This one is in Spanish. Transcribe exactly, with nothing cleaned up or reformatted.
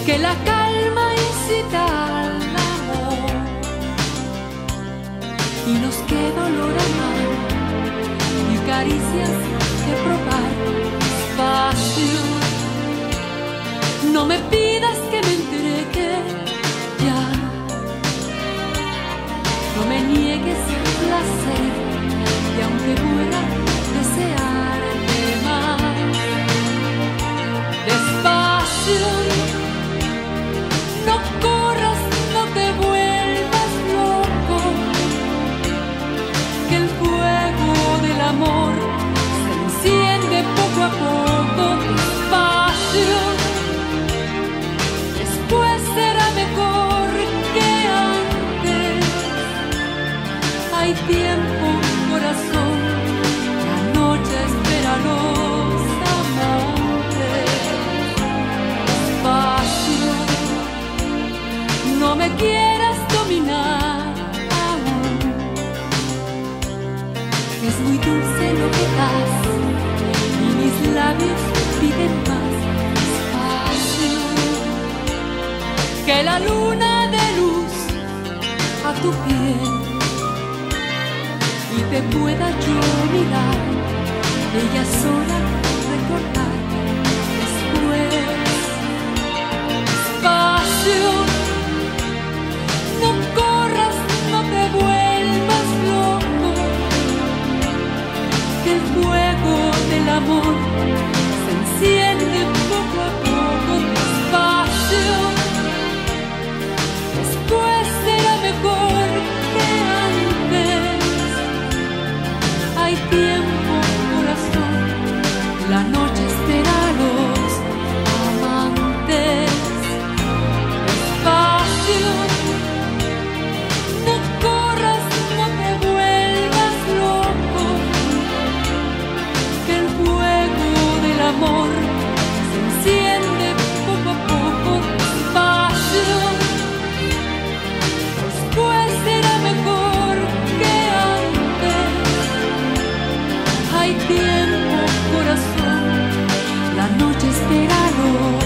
que la calma incita al amor y nos queda olor a mar y caricias que probar despacio. No me pidas que me entregue ya, no me niegues el placer y aunque pueda desearte más, despacio. No corras, no te vuelvas loco, que el fuego del amor se enciende poco a poco, despacio. Después será mejor que antes. Hay tiempo, corazón, la noche espera a los amantes. Despacio, no me quieras dominar aún. Es muy dulce lo que das y mis labios piden más. Despacio, que la luna dé luz a tu piel y te pueda yo mirar, ella sola recordar después. Despacio, no corras, no te vuelvas loco, que el fuego del amor se enciende poco a poco, despacio. Después será mejor que antes. Hay tiempo, corazón, la noche espera a los amantes. Despacio, no corras, no te vuelvas loco, que el fuego del amor se enciende poco a poco, despacio. Después será mejor que antes. Hay tiempo, corazón, la noche espera a los